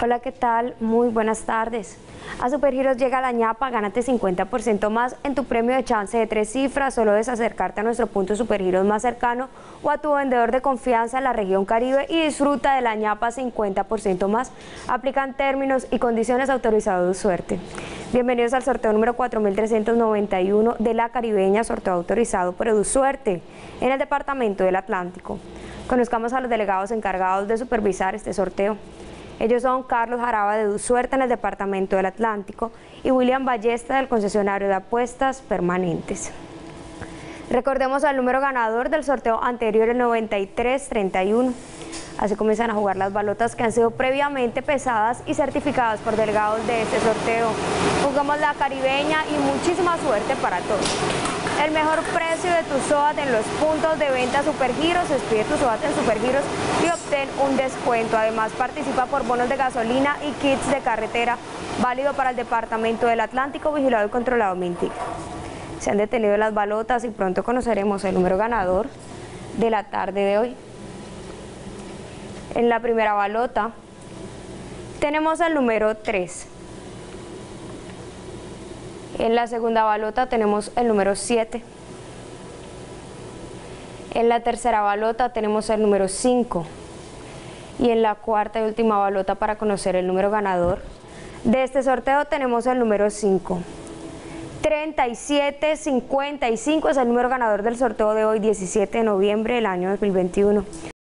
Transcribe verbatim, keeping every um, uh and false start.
Hola, ¿qué tal? Muy buenas tardes. A Supergiros llega la ñapa, gánate cincuenta por ciento más en tu premio de chance de tres cifras. Solo debes acercarte a nuestro punto Supergiros más cercano o a tu vendedor de confianza en la región Caribe y disfruta de la ñapa cincuenta por ciento más. Aplican términos y condiciones. Autorizados de suerte. Bienvenidos al sorteo número cuatro mil trescientos noventa y uno de la Caribeña, sorteo autorizado por EduSuerte en el Departamento del Atlántico. Conozcamos a los delegados encargados de supervisar este sorteo. Ellos son Carlos Jaraba de EduSuerte en el Departamento del Atlántico y William Ballesta del concesionario de apuestas permanentes. Recordemos al número ganador del sorteo anterior, el noventa y tres treinta y uno. Así comienzan a jugar las balotas que han sido previamente pesadas y certificadas por delegados de este sorteo. Jugamos la Caribeña y muchísima suerte para todos. El mejor precio de tu SOAT en los puntos de venta Supergiros. Expide tu SOAT en Supergiros y obtén un descuento. Además, participa por bonos de gasolina y kits de carretera, válido para el Departamento del Atlántico, vigilado y controlado Mintic. Se han detenido las balotas y pronto conoceremos el número ganador de la tarde de hoy. En la primera balota tenemos el número tres. En la segunda balota tenemos el número siete. En la tercera balota tenemos el número cinco. Y en la cuarta y última balota, para conocer el número ganador de este sorteo, tenemos el número cinco. treinta y siete cincuenta y cinco es el número ganador del sorteo de hoy, diecisiete de noviembre del año dos mil veintiuno.